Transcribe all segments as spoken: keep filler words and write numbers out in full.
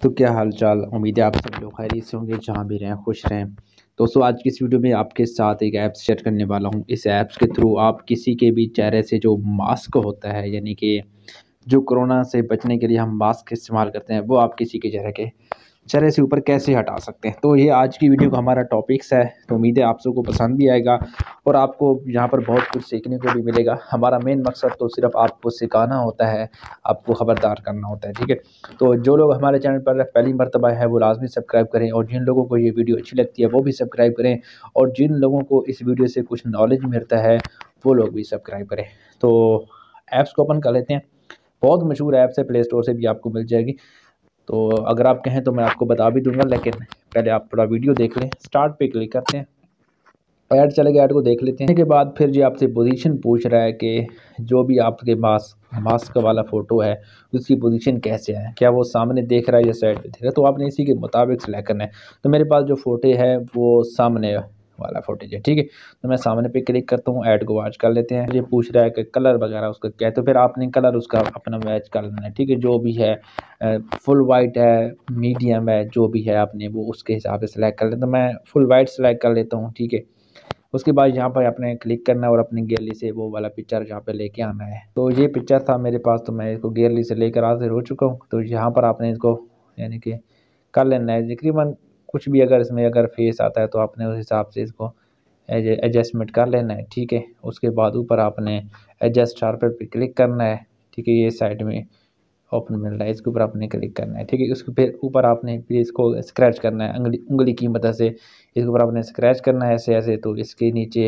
तो क्या हाल चाल। उम्मीद है आप सब लोग खैरियत से होंगे, जहाँ भी रहें खुश रहें। दोस्तों, आज की इस वीडियो में आपके साथ एक ऐप शेयर करने वाला हूँ। इस ऐप्स के थ्रू आप किसी के भी चेहरे से जो मास्क होता है, यानी कि जो कोरोना से बचने के लिए हम मास्क इस्तेमाल करते हैं, वो आप किसी के चेहरे के चेहरे से ऊपर कैसे हटा सकते हैं। तो ये आज की वीडियो का हमारा टॉपिक्स है। तो उम्मीद है आप सबको पसंद भी आएगा और आपको यहाँ पर बहुत कुछ सीखने को भी मिलेगा। हमारा मेन मकसद तो सिर्फ आपको सिखाना होता है, आपको खबरदार करना होता है, ठीक है। तो जो लोग हमारे चैनल पर पहली मर्तबा है वो लाजमी सब्सक्राइब करें, और जिन लोगों को ये वीडियो अच्छी लगती है वो भी सब्सक्राइब करें, और जिन लोगों को इस वीडियो से कुछ नॉलेज मिलता है वो लोग भी सब्सक्राइब करें। तो ऐप्स को ओपन कर लेते हैं। बहुत मशहूर ऐप्स है, प्ले स्टोर से भी आपको मिल जाएगी। तो अगर आप कहें तो मैं आपको बता भी दूंगा, लेकिन पहले आप थोड़ा वीडियो देख लें। स्टार्ट पे क्लिक करते हैं, ऐड चलेगा, ऐड को देख लेते हैं। के बाद फिर जी आपसे पोजीशन पूछ रहा है कि जो भी आपके पास मास्क वाला फ़ोटो है उसकी पोजीशन कैसे है, क्या वो सामने देख रहा है या साइड पे देख रहा है। तो आपने इसी के मुताबिक सेलेक्ट करना है। तो मेरे पास जो फ़ोटो है वो सामने वाला फोटेज है, ठीक है। तो मैं सामने पे क्लिक करता हूँ, ऐड को वॉच कर लेते हैं। ये पूछ रहा है कि कलर वगैरह उसका क्या है, तो फिर आपने कलर उसका अपना मैच कर लेना है, ठीक है। जो भी है, फुल वाइट है, मीडियम है, जो भी है आपने वो उसके हिसाब से सिलेक्ट कर लेते। तो मैं फुल वाइट सेलेक्ट कर लेता हूँ, ठीक है। उसके बाद यहाँ पर आपने क्लिक करना है और अपनी गैलरी से वो वाला पिक्चर यहाँ पे लेके आना है। तो ये पिक्चर था मेरे पास, तो मैं इसको गैलरी से लेकर हाजिर हो चुका हूँ। तो यहाँ पर आपने इसको यानी कि कर लेना है तकरीबन कुछ भी। अगर इसमें अगर फेस आता है तो आपने उस हिसाब से इसको एडजस्टमेंट कर लेना है, ठीक है। उसके बाद ऊपर आपने एडजस्ट शार्पर पे क्लिक करना है, ठीक है। ये साइड में ओपन मिल रहा है, इसके ऊपर आपने क्लिक करना है, ठीक है। उसके फिर ऊपर आपने फिर इसको स्क्रैच करना है, उंगली उंगली की मदद से इसके ऊपर आपने स्क्रैच करना है ऐसे ऐसे। तो इसके नीचे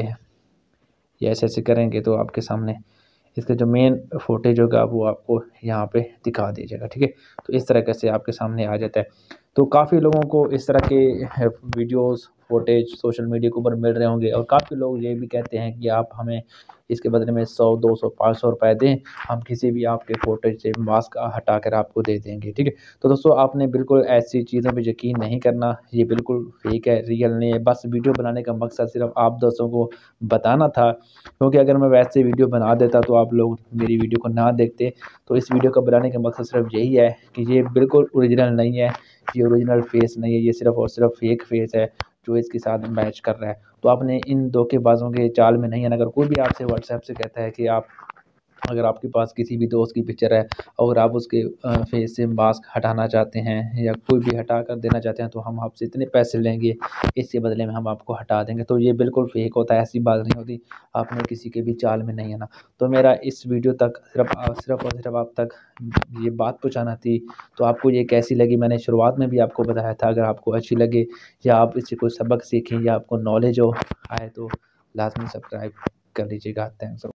ये ऐसे ऐसे करेंगे तो आपके सामने इसका जो मेन फुटेज होगा वो आपको यहाँ पे दिखा दीजिएगा, ठीक है। तो इस तरह से आपके सामने आ जाता है। तो काफ़ी लोगों को इस तरह के वीडियोस फुटेज सोशल मीडिया के ऊपर मिल रहे होंगे, और काफ़ी लोग ये भी कहते हैं कि आप हमें इसके बदले में सौ दो सौ पाँच सौ रुपये दें, हम किसी भी आपके फुटेज से मास्क हटा कर आपको दे देंगे, ठीक है। तो दोस्तों, आपने बिल्कुल ऐसी चीज़ों पे यकीन नहीं करना, ये बिल्कुल फेक है, रियल नहीं है। बस वीडियो बनाने का मकसद सिर्फ आप दोस्तों को बताना था, क्योंकि अगर मैं वैसे वीडियो बना देता तो आप लोग मेरी वीडियो को ना देखते। तो इस वीडियो को बनाने का मकसद सिर्फ यही है कि ये बिल्कुल ओरिजिनल नहीं है, ये ओरिजिनल फेस नहीं है, ये सिर्फ और सिर्फ फेक फेस है जो इसके साथ मैच कर रहा है। तो आपने इन धोखेबाजों के जाल में नहीं आना। अगर कोई भी आपसे व्हाट्सएप से कहता है कि आप अगर आपके पास किसी भी दोस्त की पिक्चर है और आप उसके फेस से मास्क हटाना चाहते हैं या कोई भी हटा कर देना चाहते हैं, तो हम आपसे इतने पैसे लेंगे, इसके बदले में हम आपको हटा देंगे, तो ये बिल्कुल फेक होता है, ऐसी बात नहीं होती। आपने किसी के भी चाल में नहीं आना। तो मेरा इस वीडियो तक सिर्फ सिर्फ और सिर्फ आप तक ये बात पहुँचाना थी। तो आपको ये कैसी लगी, मैंने शुरुआत में भी आपको बताया था। अगर आपको अच्छी लगे या आप इससे कोई सबक सीखें या आपको नॉलेज हो आए तो लाजमी सब्सक्राइब कर लीजिएगा। थैंक्स।